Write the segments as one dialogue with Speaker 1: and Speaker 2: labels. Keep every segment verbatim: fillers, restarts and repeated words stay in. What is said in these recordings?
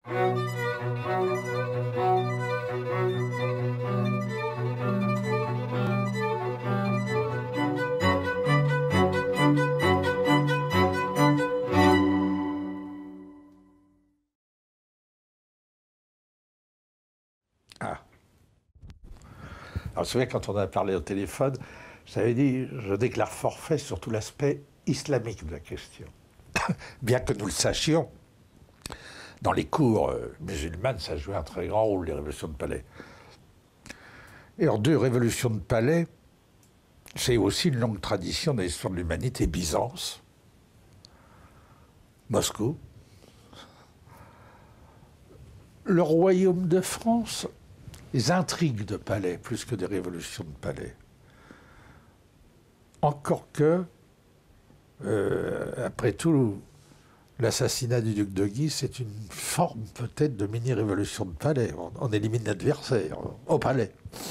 Speaker 1: Ah. Alors, vous savez, quand on a parlé au téléphone, j'avais dit, je déclare forfait sur tout l'aspect islamique de la question. Bien que nous le sachions, dans les cours euh, musulmanes, ça jouait un très grand rôle, les révolutions de palais. Et en deux révolutions de palais, c'est aussi une longue tradition dans l'histoire de l'humanité. Byzance, Moscou, le royaume de France, les intrigues de palais, plus que des révolutions de palais. Encore que, euh, après tout, l'assassinat du duc de Guise, c'est une forme peut-être de mini-révolution de palais. On, on élimine l'adversaire au palais.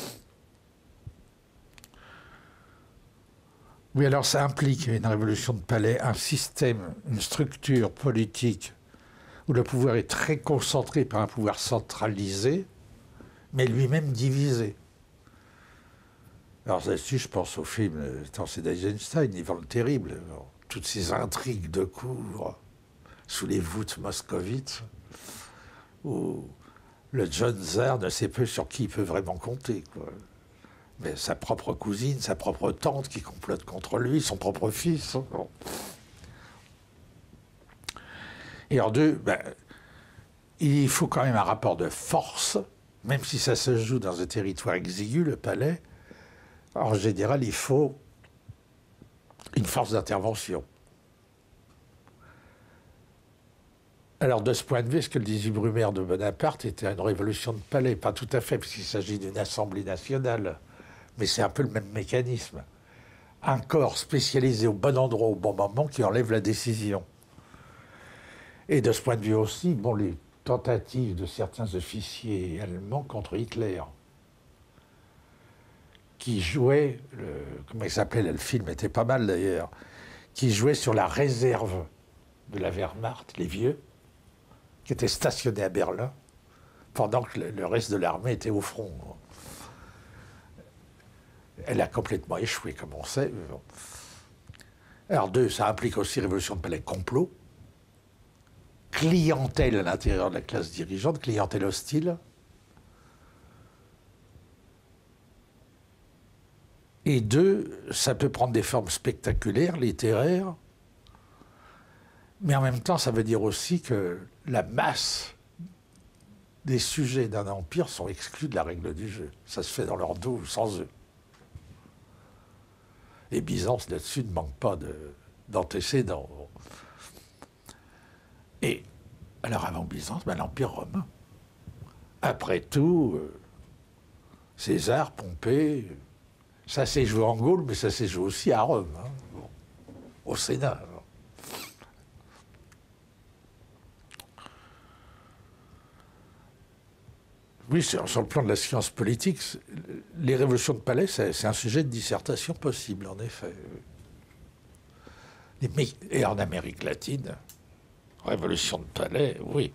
Speaker 1: Oui, alors ça implique une révolution de palais, un système, une structure politique où le pouvoir est très concentré par un pouvoir centralisé, mais lui-même divisé. Alors là-dessus, je pense au film Tancred d'Eisenstein, Ivan le Terrible, toutes ces intrigues de cour sous les voûtes moscovites, où le jeune tsar ne sait peu sur qui il peut vraiment compter, quoi. Mais sa propre cousine, sa propre tante qui complote contre lui, son propre fils. Bon. Et en deux, ben, il faut quand même un rapport de force, même si ça se joue dans un territoire exigu, le palais. En général, il faut une force d'intervention. Alors, de ce point de vue, est-ce que le dix-huit Brumaire de Bonaparte était une révolution de palais? Pas tout à fait, puisqu'il s'agit d'une assemblée nationale. Mais c'est un peu le même mécanisme. Un corps spécialisé au bon endroit, au bon moment, qui enlève la décision. Et de ce point de vue aussi, bon, les tentatives de certains officiers allemands contre Hitler, qui jouaient, le, comment il s'appelait, le film était pas mal d'ailleurs, qui jouaient sur la réserve de la Wehrmacht, les vieux, qui étaient stationnés à Berlin, pendant que le, le reste de l'armée était au front. Elle a complètement échoué, comme on sait. Alors, deux, ça implique aussi révolution de palais, complot, clientèle à l'intérieur de la classe dirigeante, clientèle hostile. Et deux, ça peut prendre des formes spectaculaires, littéraires, mais en même temps, ça veut dire aussi que la masse des sujets d'un empire sont exclus de la règle du jeu. Ça se fait dans leur dos ou sans eux. Et Byzance, là-dessus, ne manque pas d'antécédents. Et, alors avant Byzance, ben, l'Empire romain. Après tout, euh, César, Pompée, ça s'est joué en Gaule, mais ça s'est joué aussi à Rome, hein, bon, au Sénat. Oui, sur, sur le plan de la science politique, les révolutions de palais, c'est un sujet de dissertation possible, en effet. Et en Amérique latine, révolution de palais, oui.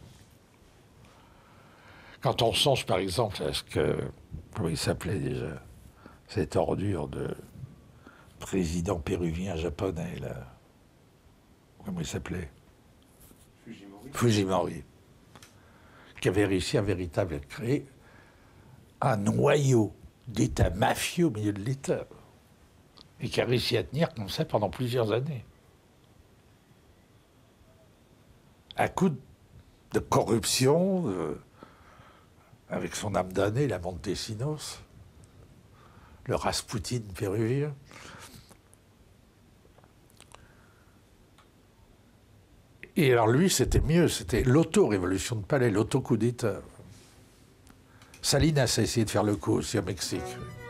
Speaker 1: Quand on songe, par exemple, à ce que, comment il s'appelait déjà, cette ordure de président péruvien japonais, là. Comment il s'appelait? Fujimori. Fujimori. Qui avait réussi à véritable créer un noyau d'État mafieux au milieu de l'État. Et qui a réussi à tenir comme ça pendant plusieurs années. À coup de corruption, euh, avec son âme damnée, la Montesinos, le Rasputin péruvien. Et alors lui, c'était mieux, c'était l'auto-révolution de palais, l'auto-coup d'État. Salinas a essayé de faire le coup aussi au Mexique.